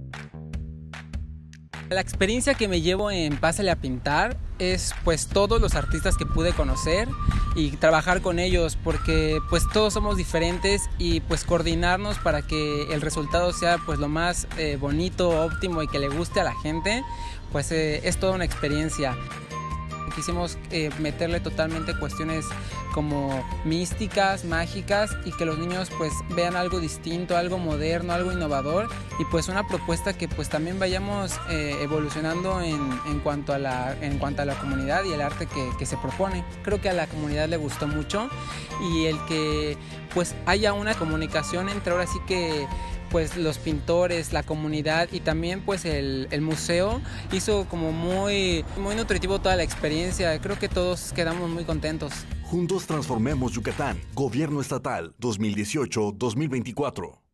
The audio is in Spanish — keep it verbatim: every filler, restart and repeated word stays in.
La experiencia que me llevo en Pásale a Pintar es pues todos los artistas que pude conocer y trabajar con ellos, porque pues todos somos diferentes y pues coordinarnos para que el resultado sea pues lo más eh, bonito, óptimo y que le guste a la gente, pues eh, es toda una experiencia. Quisimos eh, meterle totalmente cuestiones como místicas, mágicas, y que los niños pues vean algo distinto, algo moderno, algo innovador, y pues una propuesta que pues también vayamos eh, evolucionando en, en, cuanto a la, en cuanto a la comunidad y el arte que, que se propone. Creo que a la comunidad le gustó mucho, y el que pues haya una comunicación entre ahora sí que pues los pintores, la comunidad y también pues el, el museo hizo como muy, muy nutritivo toda la experiencia. Creo que todos quedamos muy contentos. Juntos transformemos Yucatán. Gobierno Estatal dos mil dieciocho a dos mil veinticuatro.